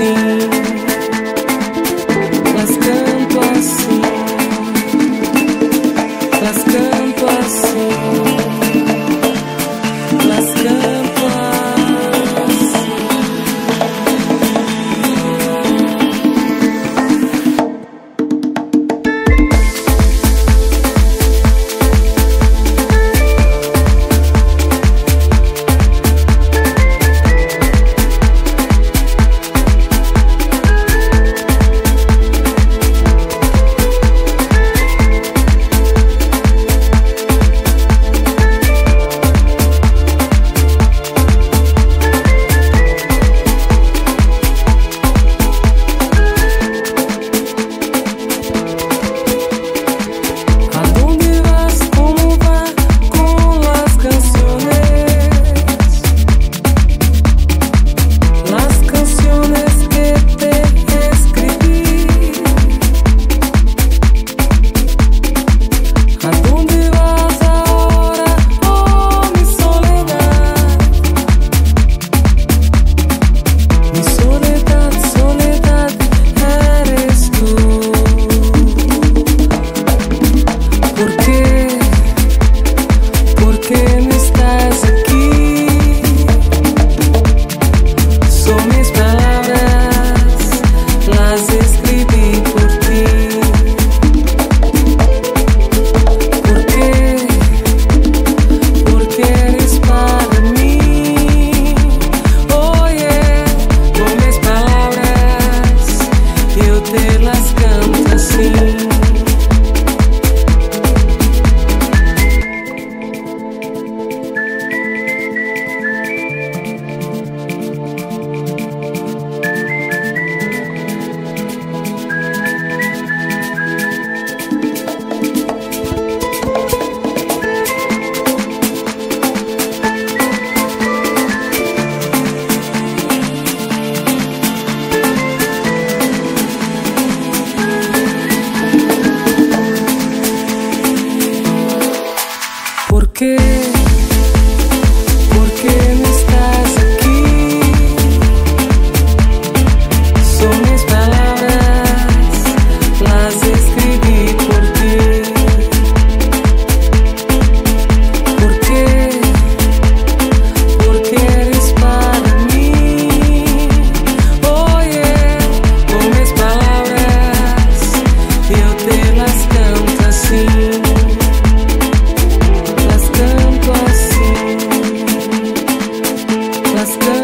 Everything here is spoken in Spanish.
assim, las canto assim, las canto assim, las canto assim. Porque no estás aquí, son mis palabras, las escribí por ti. Porque, porque eres para mí. Oye, con mis palabras yo te las canto así. Porque, porque no estás aquí, son mis palabras, las escribí por ti. Porque, porque eres para mí. Oye, con mis palabras yo te las canto así. Las canto así, las canto.